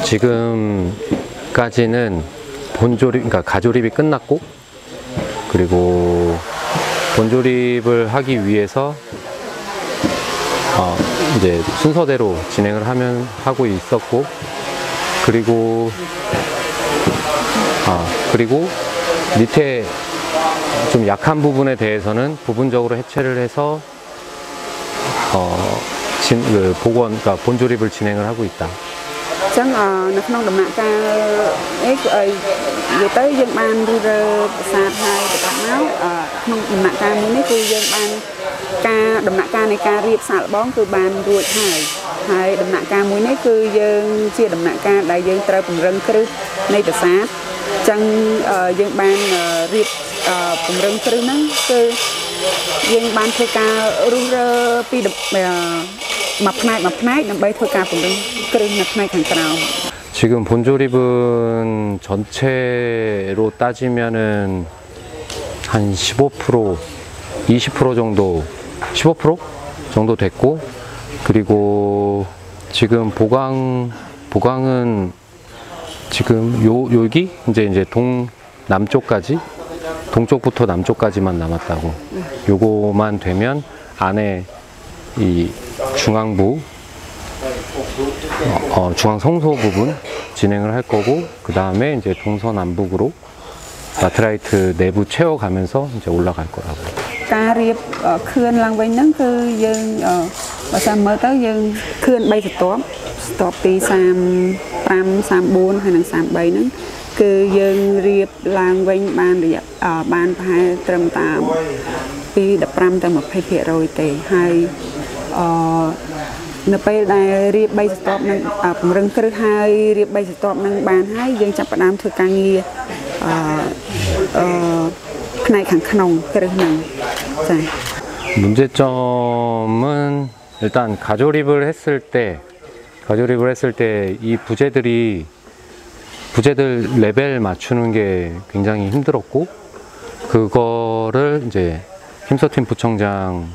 지금까지는 그러니까 가조립이 끝났고, 그리고 본조립을 하기 위해서 이제 순서대로 진행을 하고 있었고, 그리고 밑에 좀 약한 부분에 대해서는 부분적으로 해체를 해서 그러니까 본조립을 진행을 하고 있다. Chẳng nó không đậm nặng ca ấy về tới dân ban đi ra xa hai để bắt máu không đậm nặng ca mới cứ dân ban ca đậm nặng ca này ca riệp xả bón cứ ban ruột hai đậm nặng ca mới cứ dân chia đậm nặng ca đại dân trời cùng rừng cứ này để sát chẳng dân ban riệp cùng rừng cứ nó cứ dân ban thay ca rung rơ pi đập mặt này nằm bay thôi ca cùng rừng cứ mặt này càng cao. 지금 본조립은 전체로 따지면은 한 15%, 20% 정도, 15% 정도 됐고, 그리고 지금 보강은 지금 여기 이제 남쪽까지, 동쪽부터 남쪽까지만 남았다고. 요거만 되면 안에 이 중앙부 중앙 성소 부분 진행을 할 거고, 그 다음에 이제 동서남북으로 라트라이트 내부 채워가면서 이제 올라갈 거라고. Riệp khươn lang vinh nắng cứ dương và sam mới tới dương khươn bay stop pi sam 4 hay là sam 3 nắng cứ dương riệp lang vinh ban hai trầm tạm pi đập 5 tới 20% rồi tệ hai nó bay đại riệp bay stop nắng rừng cứ hai riệp bay stop nắng ban hai dương chập đám thừa càng nghi này khẳng khổng 그러면 문제점은 일단 가조립을 했을 때 이 부재들 레벨 맞추는 게 굉장히 힘들었고, 그거를 이제 힘서팀 부청장하고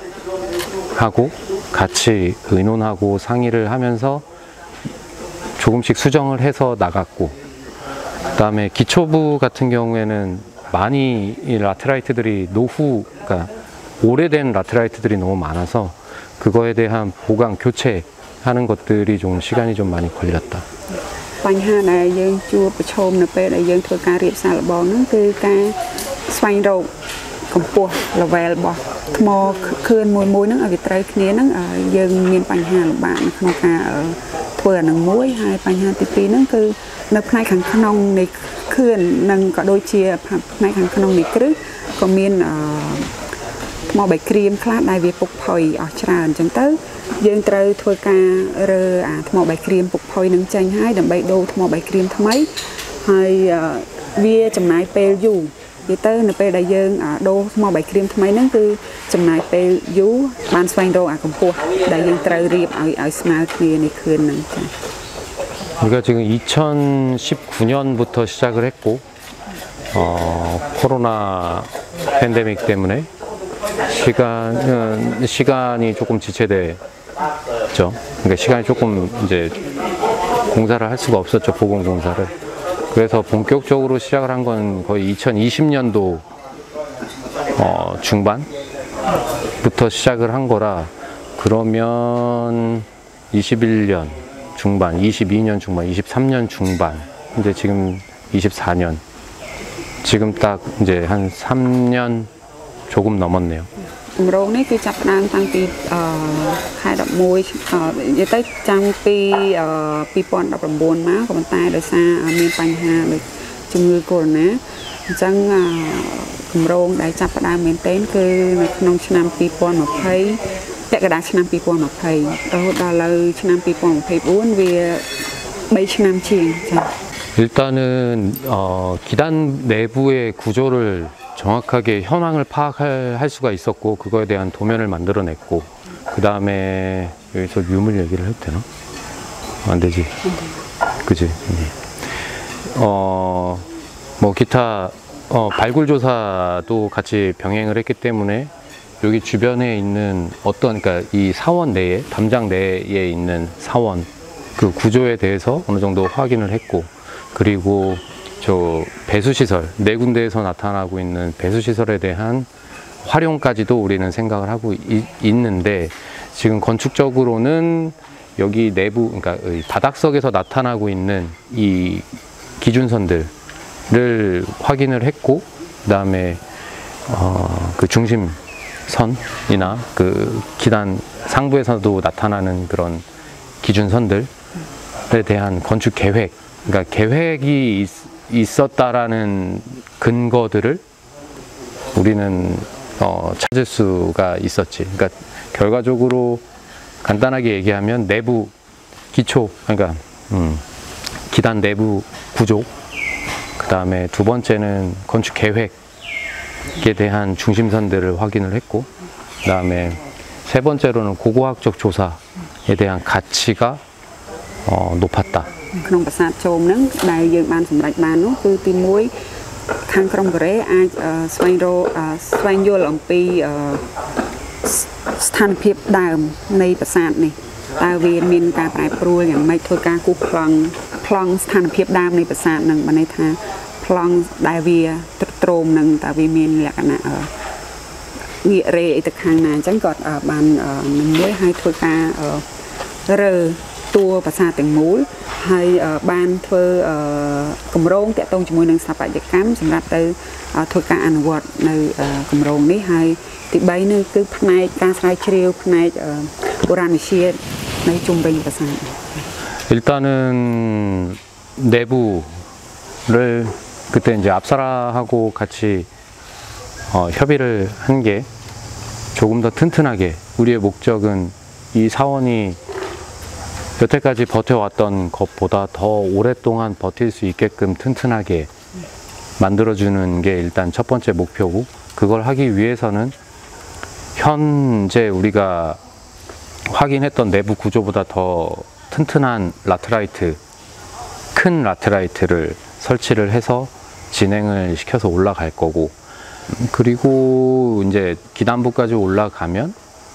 같이 의논하고 상의를 하면서 조금씩 수정을 해서 나갔고, 그 다음에 기초부 같은 경우에는 많이 이 라테라이트들이 그러니까 오래된 라테라이트들이 너무 많아서 그거에 대한 보강 교체하는 것들이 좀 시간이 좀 많이 걸렸다. បញ្ហាដែលយើងជួបប្រឈមនៅពេលដែលយើងធ្វើការរៀបសារល្បងហ្នឹងគឺការស្វែងរកកម្ពស់ level របស់ថ្មខឿនមួយហ្នឹងឲ្យវាត្រូវគ្នាហ្នឹងយើងមានបញ្ហាលំបាកនៅក្នុងការធ្វើអានឹងមួយហើយបញ្ហាទី2ហ្នឹងគឺនៅផ្នែកខាងក្នុងនៃខឿននិងក៏ដូចជាផ្នែកខាងក្នុងនៃគ្រឹះក៏មានថ្មបាយក្រៀមខ្លះដែលវាពុកផុយអស់ច្រើនអញ្ចឹងទៅយើងត្រូវធ្វើការរើអាថ្មបាយក្រៀមពុកផុយនឹងចេញហើយដើម្បីដូរថ្មបាយក្រៀមថ្មីហើយវាចំណាយពេលយូរនិយាយទៅនៅពេលដែលយើងដូរថ្មបាយក្រៀមថ្មីហ្នឹងគឺចំណាយពេលយូរបានស្វែងរកអាកម្ពស់ដែលយើងត្រូវរៀបឲ្យស្មើគ្នានៃខឿនហ្នឹងចា៎ 우리가 지금 2019년부터 시작을 했고, 코로나 팬데믹 때문에 시간이 조금 지체됐죠. 그러니까 시간이 조금 이제 공사를 할 수가 없었죠, 보건 공사를. 그래서 본격적으로 시작을 한 건 거의 2020년도 중반부터 시작을 한 거라, 그러면 21년 중반, 22년 중반, 23년 중반, 이제 지금 24년, 지금 딱 이제 한 3년 조금 넘었네요. គម្រោងនេះគឺចាប់ផ្ដើមតាំងពីខែ 11 និយាយទៅចាំពី2019 មកក៏ប៉ុន្តែដោយសារមានបញ្ហាដូចជំងឺកូវីដ អញ្ចឹងគម្រោងដែលចាប់ផ្ដើមមែនទែនគឺនៅក្នុងឆ្នាំ 2020 ពាក់កណ្ដាលឆ្នាំ 2020 រហូតដល់លើឆ្នាំ 2024 វា 3 ឆ្នាំជាងចា៎ 일단은 기단 내부의 구조를 정확하게 현황을 파악할 수가 있었고, 그거에 대한 도면을 만들어냈고, 그 다음에 여기서 유물 얘기를 해도 되나? 안 되지. 그지? 뭐 기타 발굴조사도 같이 병행을 했기 때문에 여기 주변에 있는 그러니까 이 사원 내에, 담장 내에 있는 사원, 그 구조에 대해서 어느 정도 확인을 했고, 그리고 저 배수시설, 네 군데에서 나타나고 있는 배수시설에 대한 활용까지도 우리는 생각을 하고 있는데, 지금 건축적으로는 여기 내부, 그러니까 바닥석에서 나타나고 있는 이 기준선들을 확인을 했고, 그 다음에 그 중심선이나 그 기단 상부에서도 나타나는 그런 기준선들에 대한 건축 계획, 그러니까 계획이 있었다라는 근거들을 우리는 찾을 수가 있었지. 그러니까 결과적으로 간단하게 얘기하면 내부 기초, 그러니까 기단 내부 구조, 그 다음에 두 번째는 건축 계획에 대한 중심선들을 확인을 했고, 그 다음에 세 번째로는 고고학적 조사에 대한 가치가 높았다. ក្នុងប្រាសាទជោមហ្នឹងដែលយើងបានសម្រេចបាននោះគឺទី1ខាងក្រុងកូរ៉េអាចស្វែងរកស្វែងយល់អំពីស្ថានភាពដើមនៃប្រាសាទនេះតើវាមានការប្រែប្រួលយ៉ាងម៉េចធ្វើការគូសប្លង់ស្ថានភាពដើមនៃប្រាសាទហ្នឹងបានន័យថាប្លង់ដែលវាទ្រោមនឹងតើវាមានលក្ខណៈងាករេអីទៅខាងណាអញ្ចឹងគាត់បានមួយឲ្យធ្វើការរើតួប្រាសាទទាំងមូលហើយបានធ្វើគម្រោងតាក់ទងជាមួយនឹងស្ថាបត្យកម្មសម្រាប់ទៅធ្វើការអនុវត្តនៅគម្រោងនេះហើយទី3នោះគឺផ្នែកការស្រាវជ្រាវផ្នែកបុរាណវិទ្យានៅជុំវិញប្រាសាទ 일단은 내부를 그때 이제 앞사라하고 같이 협의를 한 게 조금 더 튼튼하게, 우리의 목적은 이 사원이 여태까지 버텨왔던 것보다 더 오랫동안 버틸 수 있게끔 튼튼하게 만들어주는 게 일단 첫 번째 목표고, 그걸 하기 위해서는 현재 우리가 확인했던 내부 구조보다 더 튼튼한 라트라이트, 큰 라트라이트를 설치를 해서 진행을 시켜서 올라갈 거고, 그리고 이제 기단부까지 올라가면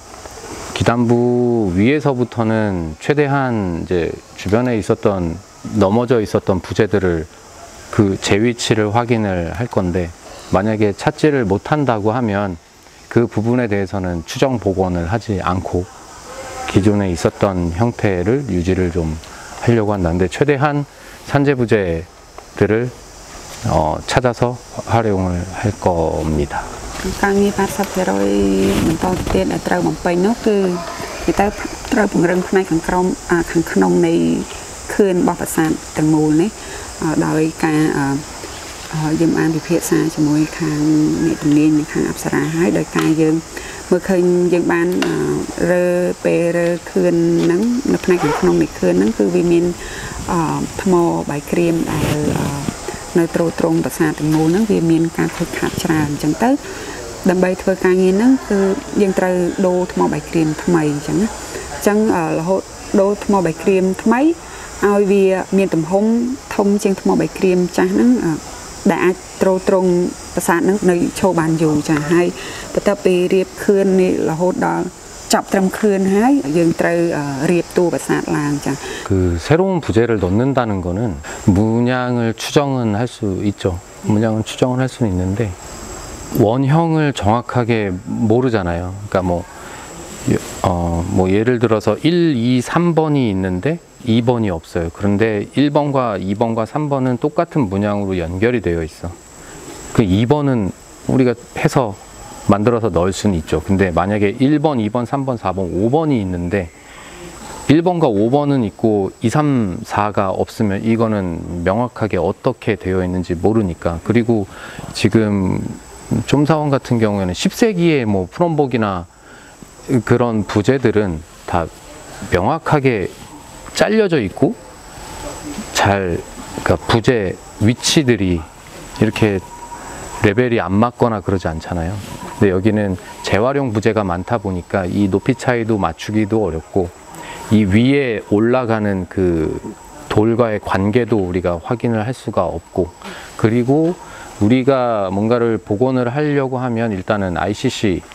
기단부 위에서부터는 최대한 이제 주변에 있었던 넘어져 있었던 부재들을 그 제 위치를 확인을 할 건데, 만약에 찾지를 못한다고 하면 그 부분에 대해서는 추정 복원을 하지 않고 기존에 있었던 형태를 유지를 좀 하려고 한다는데, 최대한 산재 부재들을 찾아서 활용을 할 겁니다. ការងារ 80% បន្តទៀតដែលត្រូវបំពេញនោះគឺគេទៅត្រូវពង្រឹងផ្នែកខាងក្នុងនៃខឿនរបស់ប្រាសាទទាំងមូលនេះដោយការយើងបានពិភាក្សាជាមួយខាងអ្នកជំនាញនិងខាងអប្សរាហើយដោយការយើងមើលឃើញយើងបានរើខឿនហ្នឹងនៅផ្នែកខាងក្នុងនៃខឿនហ្នឹងគឺវាមានថ្មបាយក្រៀមដែលនៅត្រួតត្រងប្រាសាទទាំងមូលហ្នឹងវាមានការខូចខាតច្រើនអញ្ចឹងទៅដើម្បីធ្វើការងារហ្នឹងគឺយើងត្រូវដូរថ្មបាយក្រៀមថ្មីអញ្ចឹងណាអញ្ចឹងរហូតដូរថ្មបាយក្រៀមថ្មីឲ្យវាមានទំហំធំជាងថ្មបាយក្រៀមចាស់ហ្នឹងដែលអាចត្រួតត្រងប្រាសាទហ្នឹងនៅឈរបានយូរចាស់ហើយបន្ទាប់ពីរៀបខឿននេះរហូតដល់ចាប់ត្រឹមខឿនហើយយើងត្រូវរៀបតួប្រាសាទឡើងចា 그 새로운 부재를 넣는다는 거는 문양을 추정은 할 수 있죠. 문양은 추정을 할 수는 있는데 원형을 정확하게 모르잖아요. 그러니까 뭐 예를 들어서 1, 2, 3번이 있는데 2번이 없어요. 그런데 1번과 2번과 3번은 똑같은 문양으로 연결이 되어 있어. 그 2번은 우리가 해서 만들어서 넣을 수는 있죠. 근데 만약에 1번, 2번, 3번, 4번, 5번이 있는데 1번과 5번은 있고 2, 3, 4가 없으면 이거는 명확하게 어떻게 되어 있는지 모르니까. 그리고 지금 좀사원 같은 경우에는 10세기의 뭐 프롬복이나 그런 부재들은 다 명확하게 잘려져 있고 그러니까 부재 위치들이 이렇게 레벨이 안 맞거나 그러지 않잖아요. 근데 여기는 재활용 부재가 많다 보니까 이 높이 차이도 맞추기도 어렵고 이 위에 올라가는 그 돌과의 관계도 우리가 확인을 할 수가 없고, 그리고 우리가 뭔가를 복원을 하려고 하면 일단은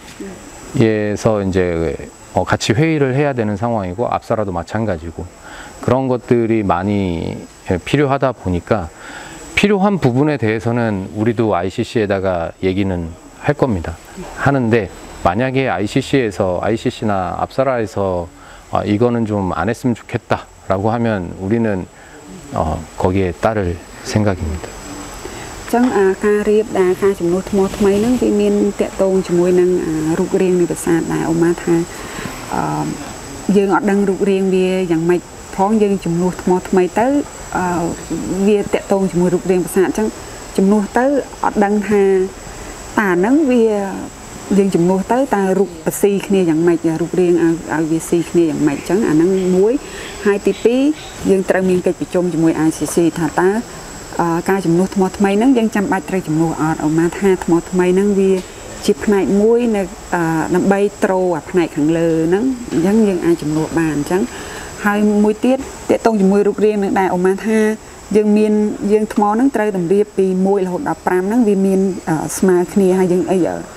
ICC에서 이제 같이 회의를 해야 되는 상황이고, 앞사라도 마찬가지고, 그런 것들이 많이 필요하다 보니까 필요한 부분에 대해서는 우리도 ICC에다가 얘기는 할 겁니다. 하는데 만약에 ICC나 앞사라에서 이거는 좀 안 했으면 좋겠다 라고 하면 우리는 거기에 따를 생각입니다. ចឹងការរៀបដែលការចំនួនថ្មថ្មីហ្នឹងវាមានតកតងជាមួយនឹងរូបរាងនៃប្រាសាទដែរអូម៉ាថាយើងអត់ដឹងរូបរាងវាយ៉ាងម៉េចផងយើងចំនួនថ្មថ្មីទៅវាតកតងជាមួយរូបរាងប្រាសាទអញ្ចឹងចំនួនទៅអត់ដឹងថាតើហ្នឹងវាយើងចំនួនទៅតើរូបបស៊ីគ្នាយ៉ាងម៉េចរូបរាងឲ្យវាស៊ីគ្នាយ៉ាងម៉េចអញ្ចឹងអាហ្នឹងមួយហើយទី2យើងត្រូវមានកិច្ចប្រជុំជាមួយ ICC ថាតើការចំនួនថ្មថ្មីហ្នឹងយើងចាំបាច់ត្រូវចំនួនអត់អូម៉ាថាថ្មថ្មីហ្នឹងវាជាផ្នែកមួយនៅដើម្បីត្រូអាផ្នែកខាងលើហ្នឹងអញ្ចឹងយើងអាចចំនួនបានអញ្ចឹងហើយមួយទៀតតកតងជាមួយរូបរាងនឹងដែរអូម៉ាថាយើងថ្មហ្នឹងត្រូវតម្រៀបពី1រហូតដល់5ហ្នឹងវាមានស្មើគ្នាហើយយើង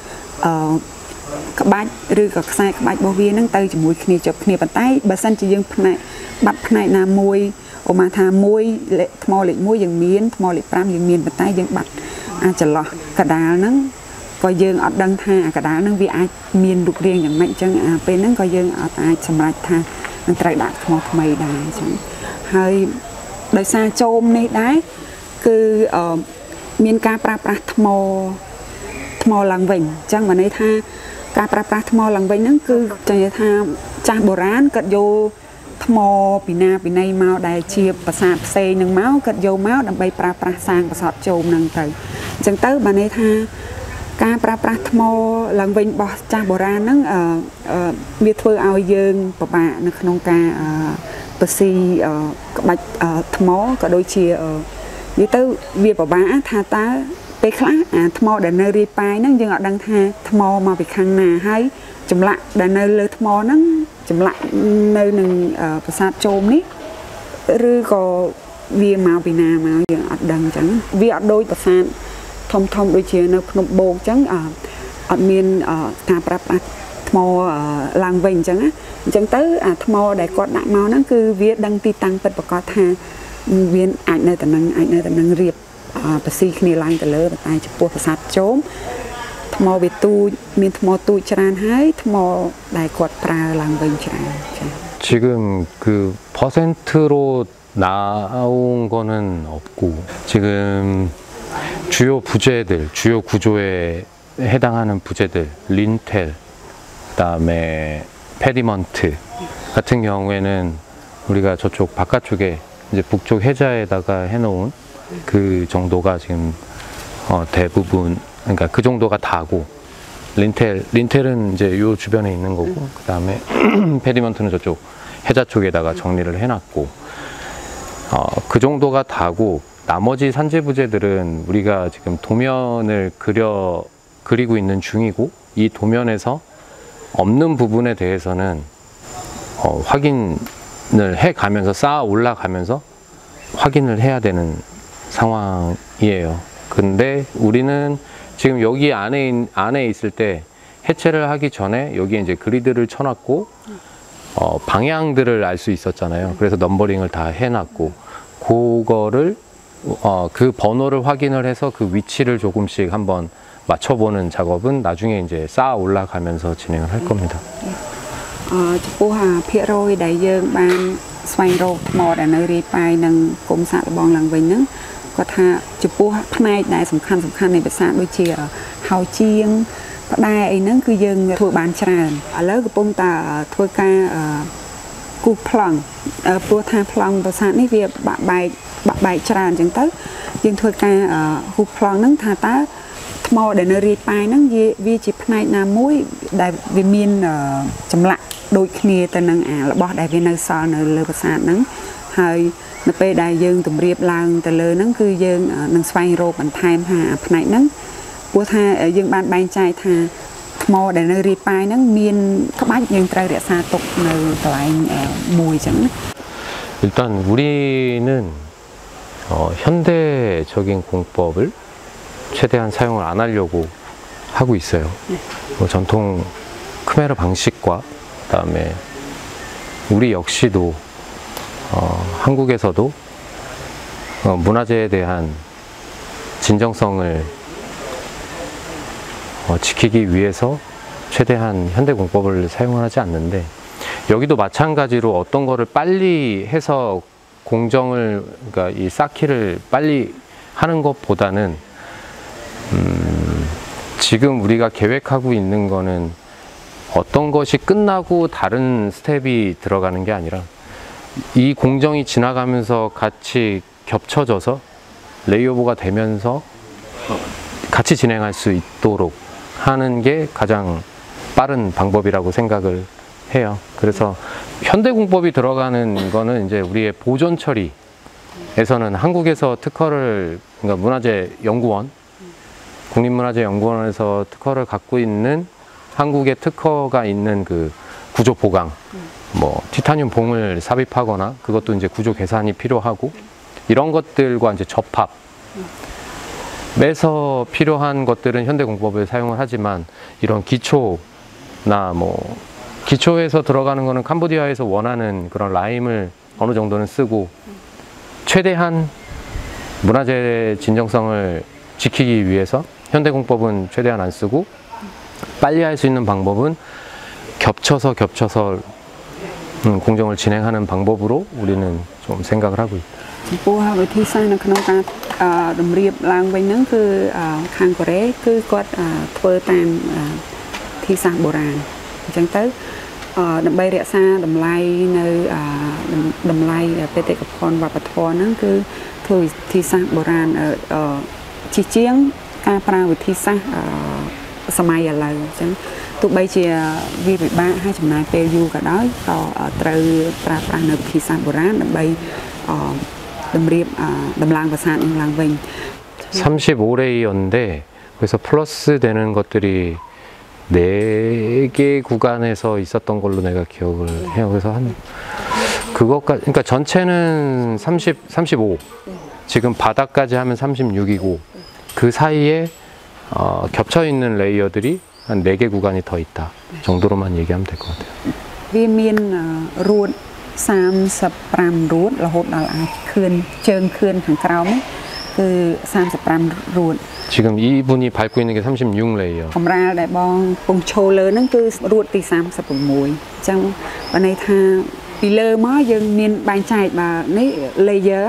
ក្បាច់ឬក៏ខ្សែក្បាច់របស់វាហ្នឹងទៅជាមួយគ្នាជាប់គ្នាប៉ុន្តែបើសិនជាយើងបាត់ផ្នែកណាមួយអូម៉ាថា1ថ្មលេខ1យើងមានថ្មលេខ5យើងមានប៉ុន្តែយើងបាត់អាចន្លោះកដាលហ្នឹងក៏យើងអត់ដឹងថាអាកដាលហ្នឹងវាអាចមានរូបរាងយ៉ាងម៉េចអញ្ចឹងពេលហ្នឹងក៏យើងអត់អាចសម្រេចថានឹងត្រូវដាក់ថ្មថ្មីដែរអញ្ចឹងហើយដោយសារជោមនេះដែរគឺមានការប្រើប្រាស់ថ្មឡើងវិញអញ្ចឹងបានន័យថាការប្រើប្រាស់ថ្មឡើងវិញហ្នឹងគឺចង់និយាយថាចាស់បុរាណគាត់យកថ្មពីណាពីណីមកដែលជាប្រាសាទផ្សេងនឹងមកគាត់យកមកដើម្បីប្រើប្រាស់សាងប្រាសាទជោមហ្នឹងទៅអញ្ចឹងទៅបានន័យថាការប្រើប្រាស់ថ្មឡើងវិញរបស់ចាស់បុរាណហ្នឹងវាធ្វើឲ្យយើងពិបាកនៅក្នុងការបន្ស៊ីក្បាច់ថ្មក៏ដូចជានិយាយទៅវាពិបាកថាតើពេលខ្លះអាថ្មដែលនៅរាយប៉ាយហ្នឹងយើងអត់ដឹងថាថ្មមកពីខាងណាហើយចម្លាក់ដែលនៅលើថ្មហ្នឹងចម្លាក់នៅនឹងប្រាសាទជោមនេះឬក៏វាមកពីណាមកយើងអត់ដឹងអញ្ចឹងវាអត់ដូចប្រាសាទធំដូចជានៅភ្នំបូកអញ្ចឹងអត់មានការប្រើប្រាស់ថ្មឡើងវិញអញ្ចឹងទៅអាថ្មដែលគាត់ដាក់មកហ្នឹងគឺវាដឹងទីតាំងពិតប្រាកដថាវាអាចនៅតែនឹងរៀបបស៊ីគ្នាឡើងទៅលើតែចំពោះប្រាសាទជោមថ្មវាទូចមានថ្មទូចច្រើនហើយថ្មដែលគាត់ប្រើឡើងវិញច្រើនចា៎ 지금 그 퍼센트로 나온 거는 없고 지금 주요 구조에 해당하는 부재들 린텔 그다음에 페디먼트 같은 경우에는 우리가 저쪽 바깥쪽에 이제 북쪽 해자에다가 해놓은 그 정도가 지금 대부분 그러니까 그 정도가 다고 린텔은 이제 요 주변에 있는 거고 그 다음에 페디먼트는 저쪽 해자 쪽에다가 정리를 해놨고 그 정도가 다고 나머지 산재부재들은 우리가 지금 도면을 그리고 있는 중이고 이 도면에서 없는 부분에 대해서는 확인을 해가면서 쌓아 올라가면서 확인을 해야 되는 상황이에요. 근데 우리는 지금 여기 안에 있을 때 해체를 하기 전에 여기에 이제 그리드를 쳐놨고 방향들을 알 수 있었잖아요. 그래서 넘버링을 다 해놨고 그거를 그 번호를 확인을 해서 그 위치를 조금씩 한번 맞춰보는 작업은 나중에 이제 쌓아 올라가면서 진행을 할 겁니다. ចំពោះភាគរយដែលយើងបានស្វែងរកថ្មដែលនៅរាយប៉ាយនឹងគុំសាកល្បងឡើងវិញហ្នឹងគាត់ថាចំពោះផ្នែកដែលសំខាន់នៃប្រាសាទដូចជាហោជាងផ្តែរអីហ្នឹងគឺយើងធ្វើបានច្រើនឥឡូវកំពុងតែធ្វើការគូសប្លង់ព្រោះថាប្លង់ប្រាសាទនេះវាបាក់បែកច្រើនអញ្ចឹងទៅយើងធ្វើការគូសប្លង់ហ្នឹងថាតើថ្មដែលនៅរាយប៉ាយហ្នឹងវាជាផ្នែកណាមួយដែលវាមានចម្លាក់ដូចគ្នាទៅនឹងអារបស់ដែលវានៅសល់នៅលើប្រាសាទហ្នឹងហើយនៅពេលដែលយើងតម្រៀបឡើងទៅលើហ្នឹងគឺយើងនឹងស្វែងរកបន្ថែមថាផ្នែកហ្នឹងព្រោះថាយើងបានបែងចែកថាថ្មដែលនៅរាយប៉ាយហ្នឹងមានក្បាច់យើងត្រូវរក្សាទុកនៅកន្លែងមួយអញ្ចឹងណា 일단 우리는 현대적인 공법을 최대한 사용을 안 하려고 하고 있어요. 전통 크메라 방식과 그다음에 우리 역시도 한국에서도 문화재에 대한 진정성을 지키기 위해서 최대한 현대공법을 사용하지 않는데, 여기도 마찬가지로 어떤 거를 빨리 해서 공정을, 그러니까 이 쌓기를 빨리 하는 것보다는 지금 우리가 계획하고 있는 거는 어떤 것이 끝나고 다른 스텝이 들어가는 게 아니라 이 공정이 지나가면서 같이 겹쳐져서 레이오버가 되면서 같이 진행할 수 있도록 하는 게 가장 빠른 방법이라고 생각을 해요. 그래서 현대공법이 들어가는 거는 이제 우리의 보존 처리에서는 한국에서 특허를, 그러니까 문화재 연구원, 국립문화재연구원에서 특허를 갖고 있는 한국의 특허가 있는 그 구조 보강, 뭐 티타늄 봉을 삽입하거나 그것도 이제 구조 계산이 필요하고 이런 것들과 이제 접합에서 필요한 것들은 현대공법을 사용을 하지만, 이런 기초나 뭐 기초에서 들어가는 거는 캄보디아에서 원하는 그런 라임을 어느 정도는 쓰고, 최대한 문화재 진정성을 지키기 위해서 현대공법은 최대한 안 쓰고, 빨리 할 수 있는 방법은 겹쳐서 공정을 진행하는 방법으로 우리는 좀 생각을 하고 있다. ចំពោះវិធីសាស្ត្រនៅក្នុងការតម្រៀបឡើងវិញហ្នឹងគឺខាងកូរ៉េគឺគាត់ធ្វើតាមវិធីសាស្ត្របុរាណអញ្ចឹងទៅដើម្បីរក្សាតម្លៃនៅតម្លៃបេតិកភណ្ឌវប្បធម៌ហ្នឹងគឺធ្វើវិធីសាស្ត្របុរាណជាជាងការប្រើវិធីសាស្ត្រសម័យឥឡូវអញ្ចឹងទោះបីជាវាពិបាកហើយចំណាយពេលយូរក៏ដោយក៏ត្រូវប្រើប្រាស់នៅវិធីសាស្ត្របុរាណដើម្បីតម្រៀបដំឡើងប្រាសាទនឹងឡើងវិញ 35레이어인데 그래서 플러스 되는 것들이 4개 구간에서 있었던 걸로 내가 기억을 해요. 그래서 한 그것까지, 그러니까 전체는 35, 지금 바닥까지 하면 36이고 그 사이에 겹쳐 있는 레이어들이 한 4개 구간이 더 있다 정도로만 얘기하면 될 것 같아요. វាមានរួត35រួតរហូតដល់អាចខឿនជើងខឿនខាងក្រោមនេះគឺ35រួត 지금 이분이 밟고 있는 게 36레이어. កម្រាលដែលបងពងឈោលើហ្នឹងគឺរួតទី36អញ្ចឹងបើន័យថាពីលើមកយើងមានបែងចែកបាទនេះ layer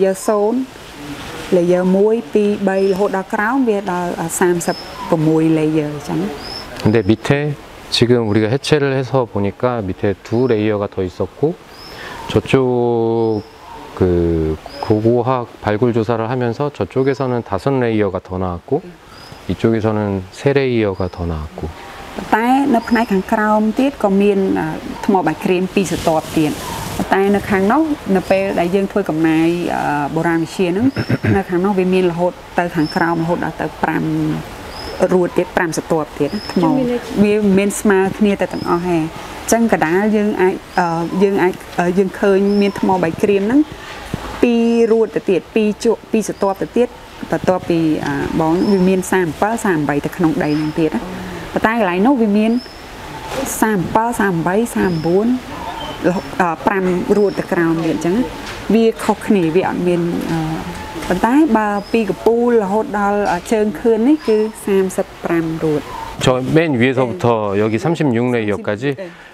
0 layer 1 2 3រហូតដល់ក្រោមវាដល់36 layer អញ្ចឹង 근데 밑에 지금 우리가 해체를 해서 보니까 밑에 2 레이어가 더 있었고, 저쪽 그 고고학 발굴 조사를 하면서 저쪽에서는 5 레이어가 더 나왔고 이쪽에서는 3 레이어가 더 나왔고. តែនៅផ្នែកខាងក្រោមទៀតក៏មានថ្មបាយក្រៀម2ស្រទាប់ទៀតតែនៅខាងនោះនៅពេលដែលយើងធ្វើកំណាយបុរាណវិទ្យាហ្នឹងនៅខាងនោះវាមានរហូតទៅខាងក្រោមរហូតដល់ទៅ5រួតទៀត5ស្រទាប់ទៀតថ្មវាមានស្មើគ្នាទៅទាំងអស់ហើយអញ្ចឹងកដាលយើងអាចយើងឃើញមានថ្មបាយក្រៀមហ្នឹង2រួតទៅទៀត2ស្រទាប់ទៅទៀតបន្ទាប់ពីបងវាមាន37 38ទៅក្នុងដីហ្នឹងទៀតណាប៉ុន្តែកន្លែងនោះវាមាន37 38 39 5រួតទៅក្រោមទៀតអញ្ចឹងវាខុសគ្នាវាអត់មានប៉ុន្តែបើពីកពូលរហូតដល់ជើងខឿននេះគឺ35រួត 저 맨 위에서부터 여기 36레이어까지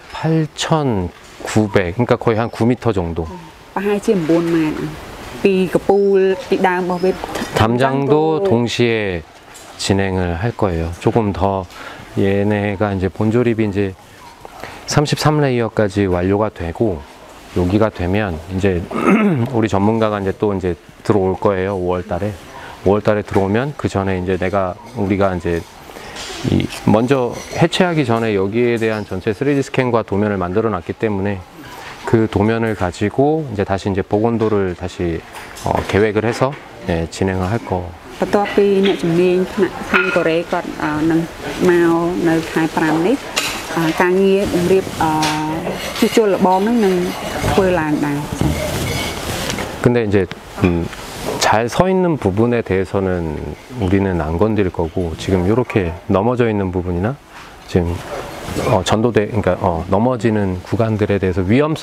8,900, 그러니까 거의 한 9m 정도. ប្រហែលជា9ម៉ែត្រពីកពូលពីដើមរបស់វា 담장도 동시에 진행을 할 거예요. 조금 더 얘네가 이제 본조립이 이제 33레이어까지 완료가 되고, 여기가 되면 이제 우리 전문가가 이제 또 이제 들어올 거예요. 5월 달에 들어오면 그 전에 이제 우리가 이제 먼저 해체하기 전에 여기에 대한 전체 3D 스캔과 도면을 만들어 놨기 때문에 그 도면을 가지고 이제 다시 이제 복원도를 다시 계획을 해서 진행을 할 거. បន្ទាប់ពីអ្នកជំនាញថ្នាក់ខាងកូរ៉េគាត់នឹងមកនៅខែ5នេះការងារតម្រៀបជួសជុលលបងនឹងធ្វើឡើងដែរចា៎ 근데 이제 잘 서 있는 부분에 대해서는 우리는 안 건드릴 거고, 지금 이렇게 넘어져 있는 부분이나 지금 전도돼 그러니까 넘어지는 구간들에 대해서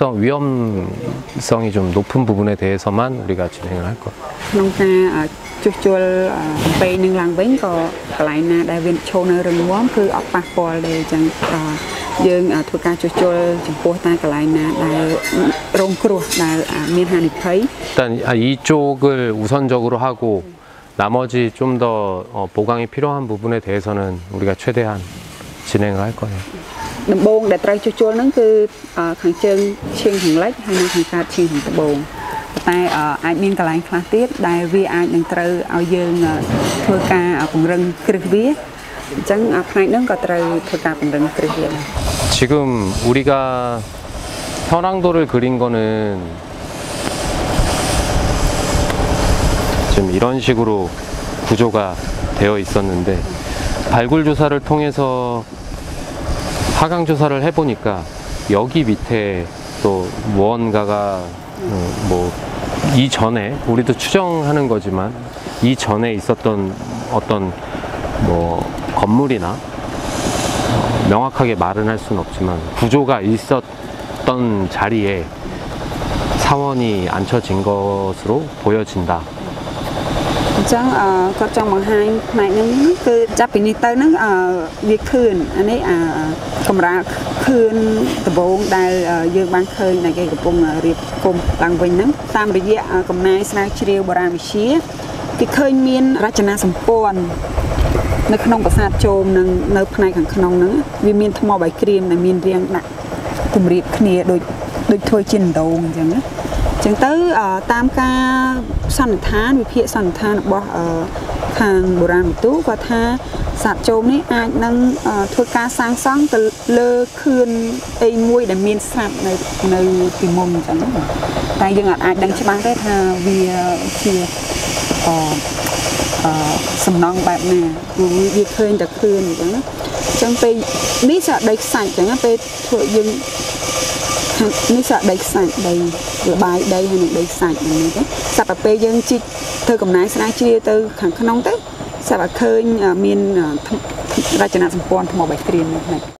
위험성이 좀 높은 부분에 대해서만 우리가 진행을 할 거예요. ក្នុងការជួសជុលពេលនឹងឡើងវិញក៏កន្លែងណាដែលវាឈរនៅរឹងមាំគឺអត់ប៉ះពាល់ទេអញ្ចឹងយើងធ្វើការជួសជុលចំពោះតែកន្លែងណាដែលរងគ្រោះដែលមានហានិភ័យ 일단 이쪽을 우선적으로 하고 나머지 좀 더 보강이 필요한 부분에 대해서는 우리가 최대한 진행을 할 거예요. ដំបូងដែលត្រូវជួសជុលហ្នឹងគឺខាងជើងឈៀងខាងលិចហើយនិងខាងកើតឈៀងខាងត្បូងតែអាចមានកន្លែងខ្លះទៀតដែលវាអាចនឹងត្រូវឲ្យយើងធ្វើការពង្រឹងគ្រឹះវាអញ្ចឹងផ្នែកហ្នឹងក៏ត្រូវធ្វើការពង្រឹងគ្រឹះវាដែរ 지금 우리가 현황도를 그린 거는 지금 이런 식으로 구조가 되어 있었는데 발굴 조사를 통해서 하강 조사를 해보니까 여기 밑에 또 무언가가 뭐 이전에 우리도 추정하는 거지만 이전에 있었던 어떤 뭐 건물이나 명확하게 말은 할 수는 없지만 구조가 있었던 자리에 사원이 앉혀진 것으로 보여진다. អញ្ចឹងគាត់ចង់បង្ហាញផ្នែកហ្នឹងគឺចាប់ពីនេះទៅហ្នឹងវាខឿនអានេះកម្រាលខឿនដំបងដែលយើងបានឃើញដែលគេកំពុងរៀបគុំឡើងវិញហ្នឹងតាមរយៈកំណាយស្រាវជ្រាវបុរាណវិទ្យាគេឃើញមានរចនាសម្ព័ន្ធនៅក្នុងប្រាសាទជោមនឹងនៅផ្នែកខាងក្នុងហ្នឹងវាមានថ្មបាយក្រៀមដែលមានរាងដាក់ទម្រាបគ្នាដូចធ្វើជាដងអញ្ចឹងណា ចឹងទៅតាមការសន្និដ្ឋានវិភាគសន្និដ្ឋានរបស់ខាងបុរាណវិទូគាត់ថាសាទជោមនេះអាចនឹងធ្វើការសាងសង់ទៅលើខឿនអីមួយដែលមានស្រាប់នៅពីមុំអញ្ចឹងតែយើងអាចដឹងច្បាស់ទេថាវាជាសំណង់បែបណាវាឃើញតែខឿនអញ្ចឹងណាអញ្ចឹងពេលនេះសាដីខ្សាច់អញ្ចឹងពេលធ្វើយើង នេះសាដីខ្សាច់ដីលបាយដីហើយនឹងដីខ្សាច់ហ្នឹងទេសាប់តែពេលយើងជីកធ្វើកំណាយស្រាវជ្រាវទៅខាងក្នុងទៅសាប់តែឃើញមានរចនាសម្ព័ន្ធថ្មបាយក្រៀមនេះ